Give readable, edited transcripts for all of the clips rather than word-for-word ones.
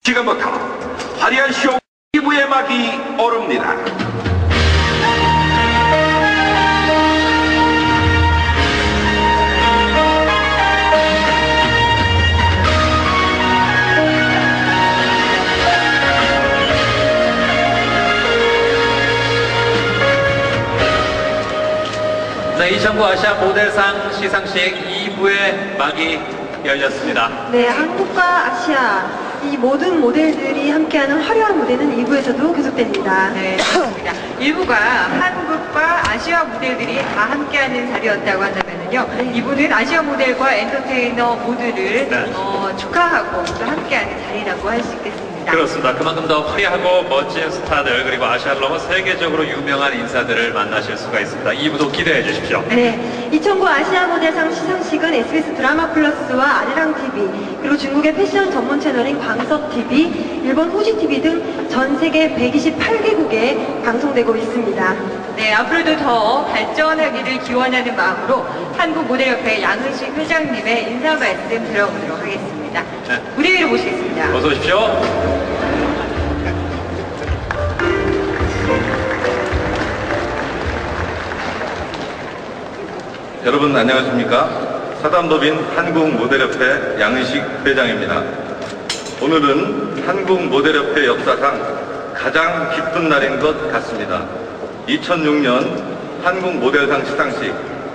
지금부터 화려한 쇼 2부의 막이 오릅니다. 네, 2009 아시아 모델상 시상식 2부의 막이 열렸습니다. 네, 한국과 아시아 이 모든 모델들이 함께하는 화려한 무대는 2부에서도 계속됩니다. 네, 그렇습니다. 1부가 한국과 아시아 모델들이 다 함께하는 자리였다고 한다면요. 2부는 아시아 모델과 엔터테이너 모두를 축하하고 또 함께하는 자리라고 할 수 있겠습니다. 그렇습니다. 그만큼 더 화려하고 멋진 스타들 그리고 아시아를 넘어 세계적으로 유명한 인사들을 만나실 수가 있습니다. 2부도 기대해 주십시오. 네, 2009 아시아 모델상 시상식은 SBS 드라마 플러스와 아리랑 TV 그리고 중국의 패션 전문 채널인 광석 TV, 일본 후지 TV 등 전 세계 128개국에 방송되고 있습니다. 네, 앞으로도 더 발전하기를 기원하는 마음으로 한국모델협회 양은식 회장님의 인사 말씀 들어보도록 하겠습니다. 네. 무대 위로 모시겠습니다. 어서 오십시오. 여러분 안녕하십니까? 사단법인 한국모델협회 양은식 회장입니다. 오늘은 한국모델협회 역사상 가장 기쁜 날인 것 같습니다. 2006년 한국모델상 시상식,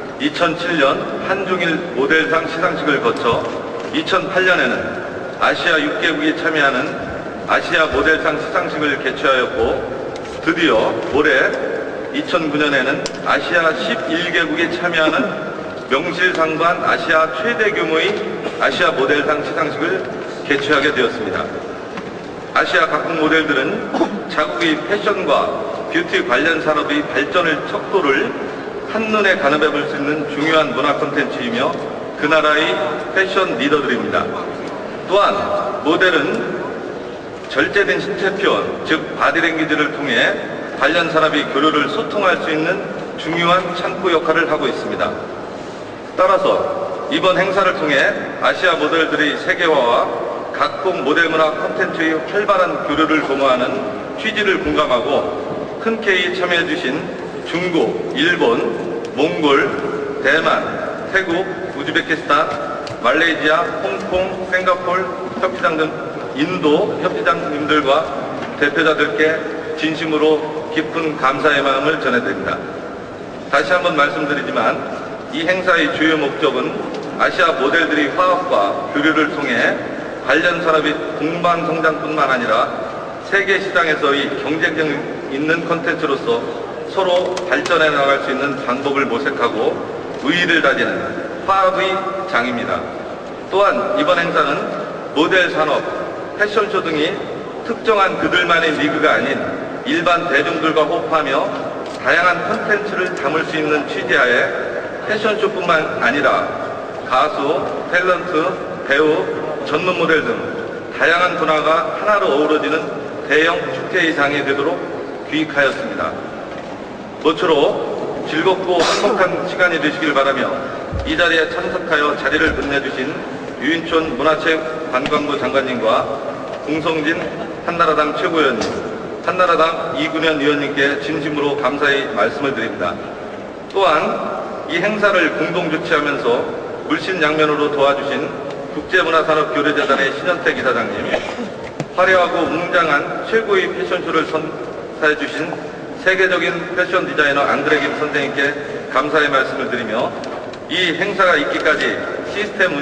2007년 한중일 모델상 시상식을 거쳐 2008년에는 아시아 6개국이 참여하는 아시아 모델상 시상식을 개최하였고 드디어 올해 2009년에는 아시아 11개국이 참여하는 명실상부한 아시아 최대 규모의 아시아 모델상 시상식을 개최하게 되었습니다. 아시아 각국 모델들은 자국의 패션과 뷰티 관련 산업의 발전의 척도를 한눈에 가늠해 볼 수 있는 중요한 문화 콘텐츠이며 그 나라의 패션 리더들입니다. 또한 모델은 절제된 신체 표현, 즉 바디랭귀지를 통해 관련 산업의 교류를 소통할 수 있는 중요한 창구 역할을 하고 있습니다. 따라서 이번 행사를 통해 아시아 모델들의 세계화와 각국 모델 문화 콘텐츠의 활발한 교류를 도모하는 취지를 공감하고 흔쾌히 참여해 주신 중국, 일본, 몽골, 대만, 태국, 우즈베키스탄, 말레이시아, 홍콩, 싱가포르 협회장 등 인도 협회장님들과 대표자들께 진심으로 깊은 감사의 마음을 전해드립니다. 다시 한번 말씀드리지만 이 행사의 주요 목적은 아시아 모델들의 화합과 교류를 통해 관련 산업의 동반 성장뿐만 아니라 세계 시장에서의 경쟁력 있는 콘텐츠로서 서로 발전해 나갈 수 있는 방법을 모색하고 의의를 다지는 화합의 장입니다. 또한 이번 행사는 모델 산업, 패션쇼 등이 특정한 그들만의 리그가 아닌 일반 대중들과 호흡하며 다양한 콘텐츠를 담을 수 있는 취지하에 패션쇼뿐만 아니라 가수, 탤런트, 배우, 전문 모델 등 다양한 분야가 하나로 어우러지는 대형 축제 이상이 되도록 기획하였습니다. 모쪼록 즐겁고 행복한 시간이 되시길 바라며 이 자리에 참석하여 자리를 빛내주신 유인촌 문화체육관광부 장관님과 공성진 한나라당 최고위원님, 한나라당 이군현 의원님께 진심으로 감사의 말씀을 드립니다. 또한 이 행사를 공동 주최하면서 물신양면으로 도와주신 국제문화산업교류재단의 신현택 이사장님, 화려하고 웅장한 최고의 패션쇼를 선사해 주신 세계적인 패션 디자이너 안드레 김 선생님께 감사의 말씀을 드리며 이 행사가 있기까지 시스템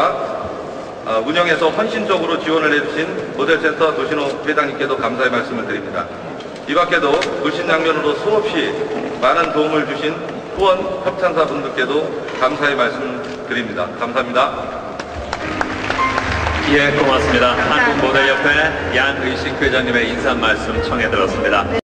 운영에서 헌신적으로 지원을 해주신 모델센터 도신호 회장님께도 감사의 말씀을 드립니다. 이 밖에도 물신양면으로 수없이 많은 도움을 주신 후원 협찬사 분들께도 감사의 말씀 드립니다. 감사합니다. 예, 고맙습니다. 한국모델협회 양의식 회장님의 인사 말씀 청해 들었습니다.